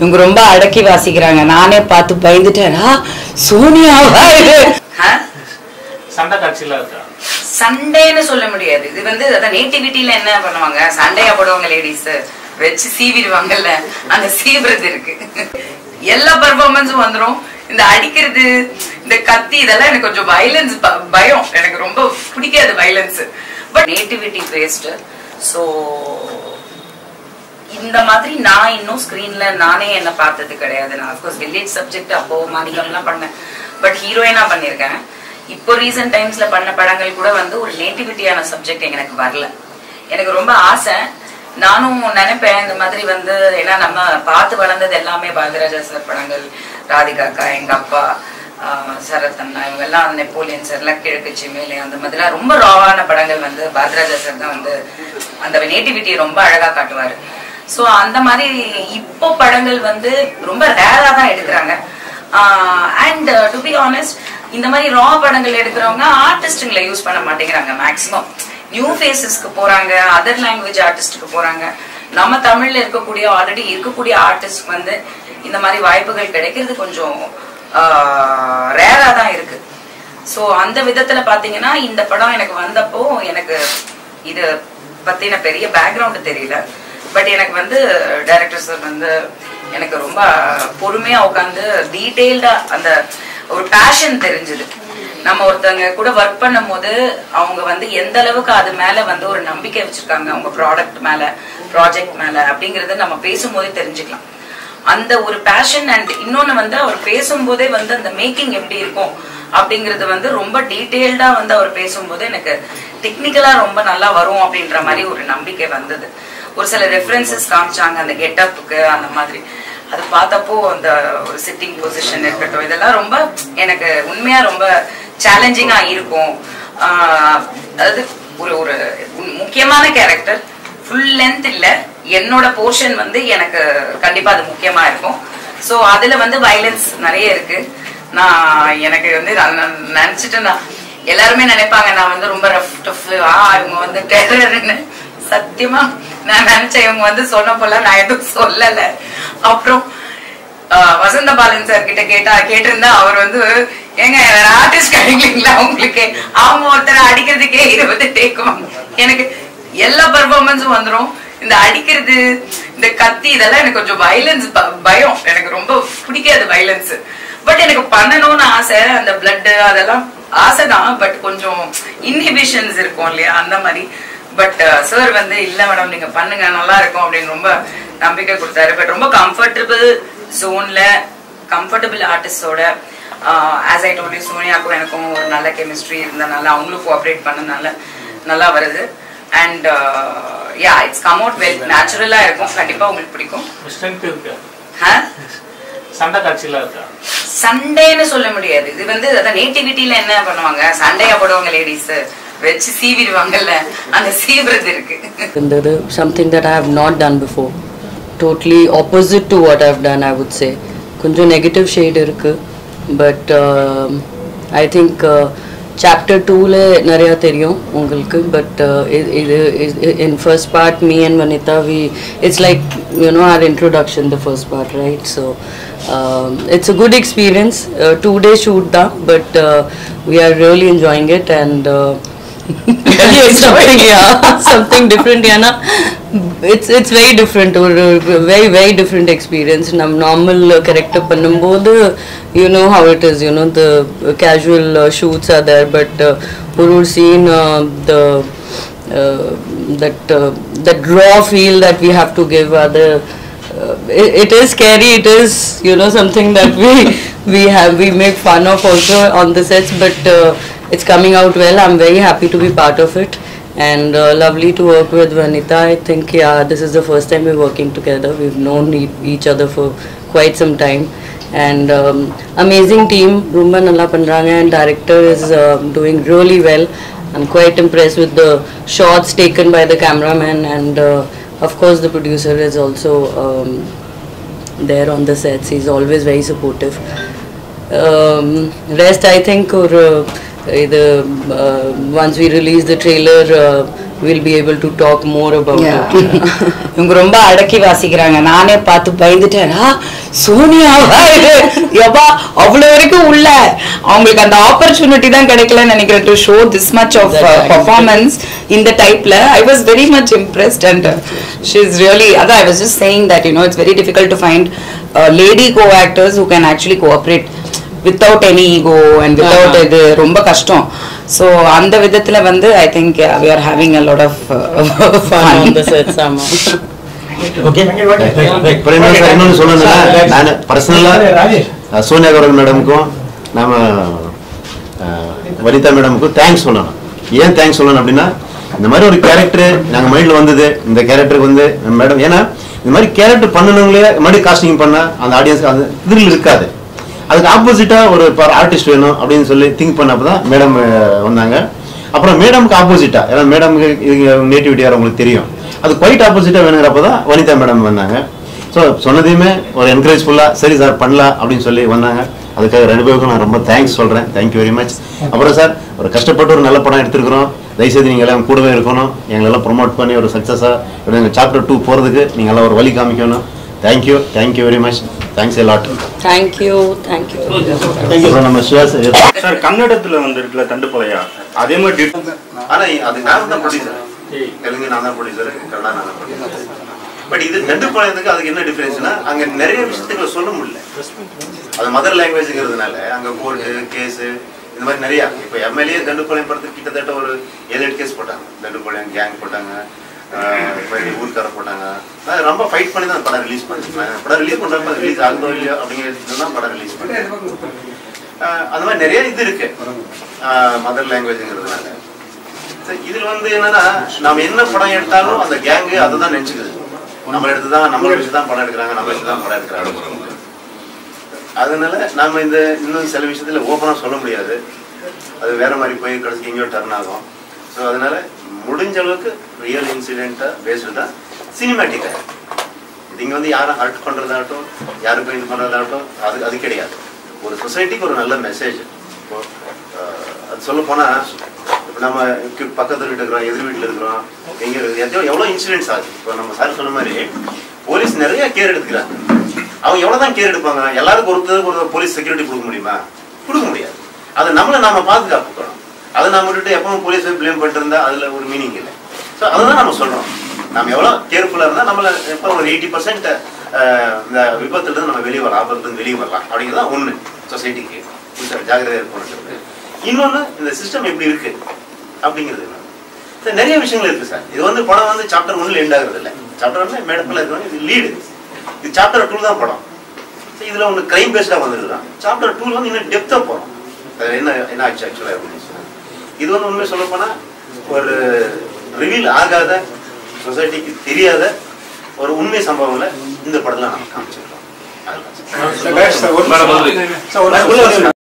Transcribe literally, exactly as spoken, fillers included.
இவங்க ரொம்ப அடக்கி வாசிக்கிறாங்க. நானே பார்த்து பயந்துட்டேனா சோனியாவா இது? சண்டை காட்சியில இருக்கா? சண்டேன்னு சொல்ல முடியாது. இது வந்து அதான் நேட்டிவிட்டியில என்ன பண்ணுவாங்க, சண்டையா போடுவாங்க லேடிஸ், வச்சு சீவிடுவாங்கல்ல, அந்த சீவுறது இருக்கு. எல்லா பெர்ஃபார்மன்ஸும் வந்துடும். இந்த அடிக்கிறது, இந்த கத்தி, இதெல்லாம் எனக்கு கொஞ்சம் வயலன்ஸ் பயம். எனக்கு ரொம்ப பிடிக்காது violence. But nativity based. So இந்த மாதிரி நான் இன்னும் ஸ்கிரீன்ல நானே என்ன பார்த்தது கிடையாது. நான் அஃப்கோர்ஸ் வில்லேஜ் சப்ஜெக்ட் அப்போ மாநிலம்லாம் பண்ணேன், பட் ஹீரோயினா பண்ணியிருக்கேன். இப்போ ரீசெண்ட் டைம்ஸ்ல பண்ண படங்கள் கூட வந்து ஒரு நேட்டிவிட்டியான சப்ஜெக்ட் எனக்கு வரல. எனக்கு ரொம்ப ஆசை, நானும் நினைப்பேன் இந்த மாதிரி வந்து, ஏன்னா நம்ம பார்த்து வளர்ந்தது எல்லாமே பாரதிராஜா சார் படங்கள், ராதிகா அக்கா, எங்க அப்பா, சரத் அண்ணா, இவங்க எல்லாம், நெப்போலியன் சார், கிழக்கு சிமேலே, அந்த மாதிரிலாம் ரொம்ப ராவான படங்கள் வந்து பாரதிராஜா சார் தான் வந்து அந்த நேட்டிவிட்டியை ரொம்ப அழகா காட்டுவாரு. ஸோ அந்த மாதிரி இப்போ படங்கள் வந்து ரொம்ப ரேரா தான் எடுக்கிறாங்க. அண்ட் டு பி ஆனஸ்ட், இந்த மாதிரி ரா படங்கள் எடுக்கிறவங்க ஆர்டிஸ்டுங்களை யூஸ் பண்ண மாட்டேங்கிறாங்க. மேக்சிமம் நியூ ஃபேஸஸ்க்கு போறாங்க, அதர் லாங்குவேஜ் ஆர்டிஸ்டுக்கு போறாங்க. நம்ம தமிழ்ல இருக்கக்கூடிய ஆல்ரெடி இருக்கக்கூடிய ஆர்டிஸ்ட் வந்து இந்த மாதிரி வாய்ப்புகள் கிடைக்கிறது கொஞ்சம் ரேரா தான் இருக்கு. ஸோ அந்த விதத்துல பாத்தீங்கன்னா இந்த படம் எனக்கு வந்தப்போ எனக்கு இது பத்தின பெரிய பேக்ரவுண்ட் தெரியல. பட் எனக்கு வந்து டைரக்டர் சார் வந்து எனக்கு ரொம்ப பொறுமையா உட்காந்து டீட்டெயில்டா அந்த ஒரு பேஷன் தெரிஞ்சது. நம்ம ஒருத்தவங்க கூட ஒர்க் பண்ணும் போது அவங்க வந்து எந்த அளவுக்கு அது மேல வந்து ஒரு நம்பிக்கை வச்சிருக்காங்க, அவங்க ப்ராடக்ட் மேல, ப்ராஜெக்ட் மேல, அப்படிங்கறத நம்ம பேசும்போதே தெரிஞ்சுக்கலாம். அந்த ஒரு பேஷன். அண்ட் இன்னொன்னு வந்து அவர் பேசும்போதே வந்து அந்த மேக்கிங் எப்படி இருக்கும் அப்படிங்கறது வந்து ரொம்ப டீட்டெயில்டா வந்து அவர் பேசும்போது எனக்கு டெக்னிக்கலா ரொம்ப நல்லா வரும் அப்படின்ற மாதிரி ஒரு நம்பிக்கை வந்தது. ஒரு சில ரெஃபரன்சஸ் காமிச்சாங்க அந்த கெட்டப்புக்கு, அந்த மாதிரி அது பார்த்தப்போ அந்த ஒரு சிட்டிங் பொசிஷன் இருக்கட்டும், இதெல்லாம் ரொம்ப எனக்கு உண்மையா ரொம்ப சேலஞ்சிங்கா இருக்கும். அதாவது ஒரு ஒரு முக்கியமான கேரக்டர், ஃபுல் லென்த் இல்ல, என்னோட போர்ஷன் வந்து எனக்கு கண்டிப்பா அது முக்கியமா இருக்கும். ஸோ அதுல வந்து வயலன்ஸ் நிறைய இருக்கு. நான் எனக்கு வந்து நினைச்சிட்டு நான் எல்லாருமே நினைப்பாங்க நான் வந்து ரொம்ப ரஃப் டஃப், ஆ இவங்க வந்து டெரர்னு. சத்தியமா நான் நினைச்சேன், இவங்க வந்து சொன்ன போல நான் எதுவும் சொல்லல. அப்புறம் வசந்த பாலன் சார் கிட்ட கேட்டா கேட்டிருந்தா அவர் வந்து, ஏங்க வேற ஆர்டிஸ்ட் கிடைக்கலீங்களா உங்களுக்கு, அவங்க ஒருத்தர் அடிக்கிறதுக்கே இருபது டேக்கும். எனக்கு எல்லா பெர்ஃபார்மன்ஸும் வந்துடும். இந்த அடிக்கிறது, இந்த கத்தி, இதெல்லாம் எனக்கு கொஞ்சம் வயலன்ஸ் பயம். எனக்கு ரொம்ப பிடிக்காது வயலன்ஸ். பட் எனக்கு பண்ணணும்னு ஆசை, அந்த பிளட் அதெல்லாம் ஆசைதான். பட் கொஞ்சம் இன்ஹிபிஷன்ஸ் இருக்கும் இல்லையா, அந்த மாதிரி. பட் சார் வந்து இல்ல மேடம் நீங்க பண்ணுங்க நல்லா இருக்கும் அப்படின்னு ரொம்ப நம்பிக்கை கொடுத்தாரு. பட் ரொம்ப கம்ஃபர்டபுள் ஜோன்ல, கம்ஃபர்டபுள் ஆர்டிஸ்டோட, ஆஸ் ஐ டோல்ட் யூ, சோனியாக்கும் எனக்கும் ஒரு நல்ல கெமிஸ்ட்ரி இருந்தனால, அவங்களும் கோஆப்ரேட் பண்ணனால நல்லா வருது. And ya it's come out well, நேச்சுரலா இருக்கும். கண்டிப்பா உங்களுக்கு பிடிக்கும். சண்டை காட்சியில இருக்கா? சண்டேன்னு சொல்ல முடியாது. இது வந்து அதான் நேட்டிவிட்டியில என்ன பண்ணுவாங்க, சண்டையா போடுவாங்க லேடிஸ், வச்சு சீவிடுவாங்கல்ல, அந்த சீவுறது இருக்கு. இருந்தது something that I have not done before, totally opposite to what I've done, I would say. கொஞ்சம் நெகட்டிவ் ஷேட் இருக்கு. But I think chapter two ல நிறைய தெரியும் உங்களுக்கு. பட் இது in first part me and Vanitha, we it's like you know our introduction, the first part, right? So um, it's a good experience. uh, two day shoot da, but uh, we are really enjoying it. And uh, something, yeah, something different, yeah, na? It's it's very different, or uh, very very different experience. Nam normal uh, character pannumbodhu, you know how it is, you know the uh, casual uh, shoots are there, but uh, or scene, uh, the uh, that uh, that raw feel that we have to give other. Uh, it, it is scary. It is, you know, something that we we have we make fun of also on the sets, but uh, it's coming out well. I'm very happy to be part of it, and uh, lovely to work with Vanitha. I think, yeah, this is the first time we're working together. We've known e each other for quite some time, and um, amazing team. Rumba nalla pandranga, and director is uh, doing really well. I'm quite impressed with the shots taken by the cameraman, and uh, of course the producer is also um, there on the sets. He's always very supportive. Um, rest, I think, or uh, either uh, once we release the trailer, uh, we'll be able to talk more about yeah. it. இவங்க ரொம்ப அடக்கி வாசிக்கிறாங்க. நானே பார்த்து பயந்துட்டேனா சோனியாவா இது யப்பா அவ்வளவு வரைக்கும் உள்ள அவங்களுக்கு அந்த ஆப்பர்ச்சுனிட்டி தான் கிடைக்கலன்னு நினைக்கிறேன் to show this much of performance இந்த டைப்ல. I was very much impressed and she is really அதான் I was just saying that you know it's very difficult to find lady co actors who can actually cooperate without any ego and without இது ரொம்ப கஷ்டம். So அந்த விதத்துல வந்து I think we are having a lot of fun on the sets. ஆமா okay இன்னொன்று சொல்லணும்னா நான் பர்சனலாக சோனியா கௌரவ் மேடமுக்கும் நம்ம வனிதா மேடமுக்கும் தேங்க்ஸ் சொல்லணும். ஏன் தேங்க்ஸ் சொல்லணும் அப்படின்னா இந்த மாதிரி ஒரு கேரக்டர் நாங்கள் மைண்டில் வந்தது இந்த கேரக்டருக்கு வந்து மேடம் ஏன்னா இந்த மாதிரி கேரக்டர் பண்ணணுங்களே மறுபடியும் காஸ்டிங் பண்ண அந்த ஆடியன்ஸ் அந்த இதில் இருக்காது. அதுக்கு ஆப்போசிட்டாக ஒரு ஆர்டிஸ்ட் வேணும் அப்படின்னு சொல்லி திங்க் பண்ணப்போ தான் மேடம் வந்தாங்க. அப்புறம் மேடமுக்கு ஆப்போசிட்டாக ஏன்னா மேடமுக்கு நேட்டிவிட்டி யார் உங்களுக்கு தெரியும் அது குவைட் ஆப்போசிட்டாக வேணுங்கிறப்ப தான் வனிதா மேடம் வந்தாங்க. ஸோ சொன்னதையுமே ஒரு என்கரேஜ்ஃபுல்லாக சரி சார் பண்ணலாம் அப்படின்னு சொல்லி வந்தாங்க. அதுக்காக ரெண்டு பேருக்கும் நான் ரொம்ப தேங்க்ஸ் சொல்கிறேன். Thank you very much. அப்புறம் சார் ஒரு கஷ்டப்பட்டு ஒரு நல்ல படம் எடுத்துருக்கிறோம். தயவுசெய்து நீங்கள் எல்லாம் கூடவே இருக்கணும். எங்களெல்லாம் ப்ரொமோட் பண்ணி ஒரு சக்ஸஸாக எங்கள் சாப்டர் டூ போகிறதுக்கு நீங்கள் எல்லாம் ஒரு வழி காமிக்கணும். Thank you thank you very much. Thanks a lot. Thank you thank you. அப்புறம் நம்ம சுவாஸ் சார் கன்னடத்தில் வந்துருக்குல தண்டுப்பலையா அதே மாதிரி ஆனால் அது நான் தான் ப்ரொடியூசர் தெலுங்கு நான் தான் ப்ரொடியூசர் கன்னடா நான் தான் ப்ரொடியூசர். பட் இது தண்டுப்பாளையத்துக்கு அதுக்கு என்ன டிஃபரன்ஸ்னா அங்கே நிறைய விஷயத்துக்களை சொல்ல முடியல. அது மதர் லாங்குவேஜுங்கிறதுனால அங்கே கோர்ட்டு கேஸு இந்த மாதிரி நிறையா இப்போ எம்எல்ஏ தண்டுப்பாளையம் படத்துக்கு கிட்டத்தட்ட ஒரு ஏழு எட்டு கேஸ் போட்டாங்க. தண்டுப்பாளையம் கேங் போட்டாங்க, ஊருக்கார போட்டாங்க. நான் ரொம்ப ஃபைட் பண்ணி தான் படம் ரிலீஸ் பண்ணிருக்கேன். படம் ரிலீஸ் பண்ணுறப்ப ரிலீஸ் ஆகுதோ இல்லையோ அப்படிங்கிறது தான் படம் ரிலீஸ் பண்ணேன். அந்த மாதிரி நிறைய இது இருக்கு மதர் லாங்குவேஜுங்கிறதுனால. இதுல வந்து என்னன்னா நாம என்ன படம் எடுத்தாலும் அந்த கேங்கு அதை தான் நினைச்சுக்குது. நம்ம எடுத்துதான் நம்ம வச்சு தான் படம் எடுக்கிறாங்க, நம்ம வச்சு தான் படம் எடுக்கிறாங்க. அதனால நாம இந்த இன்னும் சில விஷயத்துல ஓப்பனா சொல்ல முடியாது. அது வேற மாதிரி போய் கடைசி எங்கேயோ டர்ன் ஆகும். ஸோ அதனால முடிஞ்ச அளவுக்கு ரியல் இன்சிடென்ட்டை பேஸ்டு தான் சினிமேட்டிக்காக. இங்கே வந்து யாரும் ஹர்ட் பண்ணுறதாகட்டும் யாருக்கும் இது பண்ணுறதாகட்டும் அது அது கிடையாது. ஒரு சொசைட்டிக்கு ஒரு நல்ல மெசேஜ். இப்போ அது சொல்ல போனால் இப்போ நம்ம பக்கத்து வீட்டில் இருக்கிறோம், எதிர் வீட்டில் இருக்கிறோம், எங்கே எத்தனையோ எவ்வளோ இன்சிடென்ட்ஸ் ஆகுது. இப்போ நம்ம சார் சொன்ன மாதிரி போலீஸ் நிறைய கேர் எடுத்துக்கிறாங்க. அவங்க எவ்வளோ தான் கேர் எடுப்பாங்க? எல்லாருக்கும் ஒருத்தருக்கு ஒரு போலீஸ் செக்யூரிட்டி கொடுக்க முடியுமா? கொடுக்க முடியாது. அதை நம்மளை நாம பாதுகாப்புக்கணும். அதை நம்ம விட்டுட்டு எப்பவும் போலீஸ் பிளேம் பண்ணிட்டு இருந்தா அதுல ஒரு மீனிங் இல்லை. ஸோ அதுதான் நம்ம சொல்றோம். நம்ம எவ்வளோ கேர்ஃபுல்லாக இருந்தால் நம்மள எப்போ ஒரு எயிட்டி பர்சன்ட் இந்த விபத்துல இருந்து நம்ம வெளியே வரலாம், ஆபத்துல இருந்து வெளியே வரலாம் அப்படிங்கிறதா ஒன்று சொசைட்டிக்கு ஜாகிரதையாக இருக்கணுங்கிறது. இன்னொன்று இந்த சிஸ்டம் எப்படி இருக்கு அப்படிங்கிறது. சார் நிறைய விஷயங்கள் இருக்கு சார். இது வந்து படம் வந்து சாப்டர் ஒன்ல எண்ட் ஆகுறது இல்லை. சாப்டர் ஒன்ல மேடப்பில் இருக்கிறவங்க இது லீடு. இது சாப்டர் டூ தான் படம். ஸோ இதில் ஒன்று கிரைம் பேஸ்டாக வந்துருக்குறான். சாப்டர் டூல வந்து இன்னும் டெப்த்தாக போகிறோம். அது என்ன என்ன ஆச்சு ஆக்சுவலாக அப்படின்னு. இது வந்து உண்மை சொல்ல போனா ஒரு ரிவீல் ஆகாத சொசைட்டிக்கு தெரியாத ஒரு உண்மை சம்பவங்களை இந்த படத்துல நம்ம காமிச்சிருக்கோம்.